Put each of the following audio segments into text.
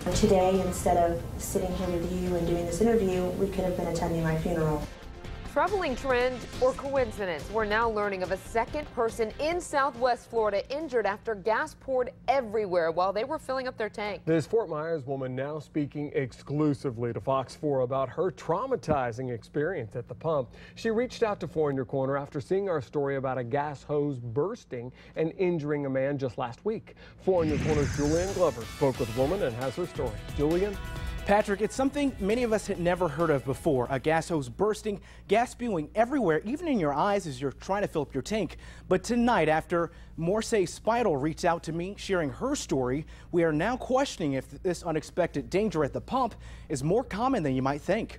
Today, instead of sitting here with you and doing this interview, we could have been attending my funeral. Troubling trend or coincidence? We're now learning of a second person in Southwest Florida injured after gas poured everywhere while they were filling up their tank. This Fort Myers woman now speaking exclusively to Fox 4 about her traumatizing experience at the pump. She reached out to 4 in Your Corner after seeing our story about a gas hose bursting and injuring a man just last week. 4 in Your Corner's Julianne Glover spoke with the woman and has her story. Julianne? Patrick, it's something many of us had never heard of before. A gas hose bursting, gas spewing everywhere, even in your eyes as you're trying to fill up your tank. But tonight, after Morse Spidel reached out to me sharing her story, we are now questioning if this unexpected danger at the pump is more common than you might think.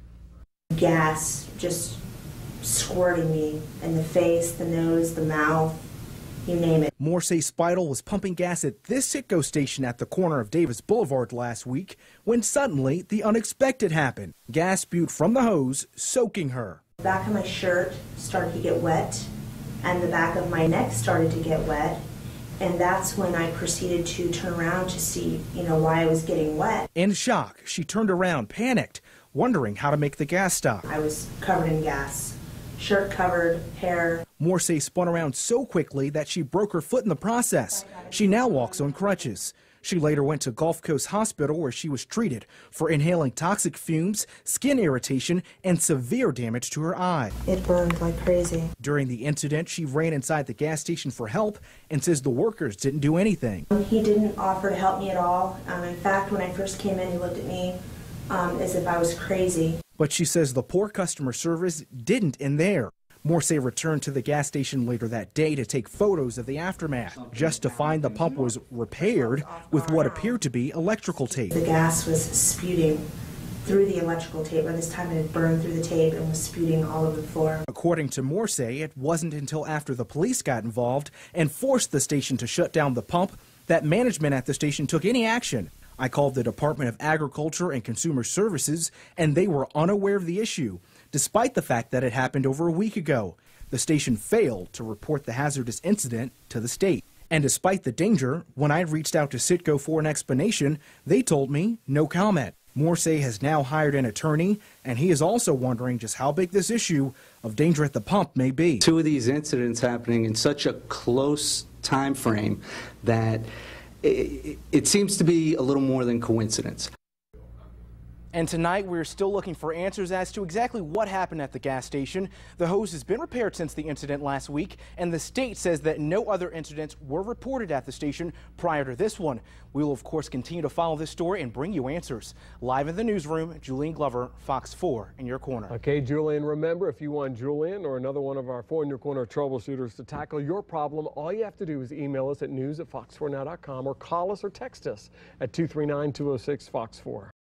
Gas just squirting me in the face, the nose, the mouth. You name it. Morse Spidel was pumping gas at this Citgo station at the corner of Davis Boulevard last week when suddenly the unexpected happened. Gas spewed from the hose, soaking her. The back of my shirt started to get wet, and the back of my neck started to get wet. And that's when I proceeded to turn around to see, why I was getting wet. In shock, she turned around, panicked, wondering how to make the gas stop. I was covered in gas. Shirt covered, hair. Morse spun around so quickly that she broke her foot in the process. She now walks on crutches. She later went to Gulf Coast Hospital where she was treated for inhaling toxic fumes, skin irritation, and severe damage to her eye. It burned like crazy. During the incident, she ran inside the gas station for help and says the workers didn't do anything. He didn't offer to help me at all. In fact, when I first came in, he looked at me as if I was crazy. But she says the poor customer service didn't end there. Morse returned to the gas station later that day to take photos of the aftermath, just to find the pump was repaired with what appeared to be electrical tape. The gas was spewing through the electrical tape. By this time it had burned through the tape and was spewing all over the floor. According to Morse, it wasn't until after the police got involved and forced the station to shut down the pump that management at the station took any action. I called the Department of Agriculture and Consumer Services, and they were unaware of the issue, despite the fact that it happened over a week ago. The station failed to report the hazardous incident to the state. And despite the danger, when I reached out to Citgo for an explanation, they told me no comment. Morse has now hired an attorney, and he is also wondering just how big this issue of danger at the pump may be. 2 of these incidents happening in such a close time frame that it seems to be a little more than coincidence. And tonight, we're still looking for answers as to exactly what happened at the gas station. The hose has been repaired since the incident last week, and the state says that no other incidents were reported at the station prior to this one. We will, of course, continue to follow this story and bring you answers. Live in the newsroom, Julianne Glover, Fox 4 in Your Corner. Okay, Julianne, remember, if you want Julianne or another one of our 4 in Your Corner troubleshooters to tackle your problem, all you have to do is email us at news@fox4now.com or call us or text us at 239-206-FOX4.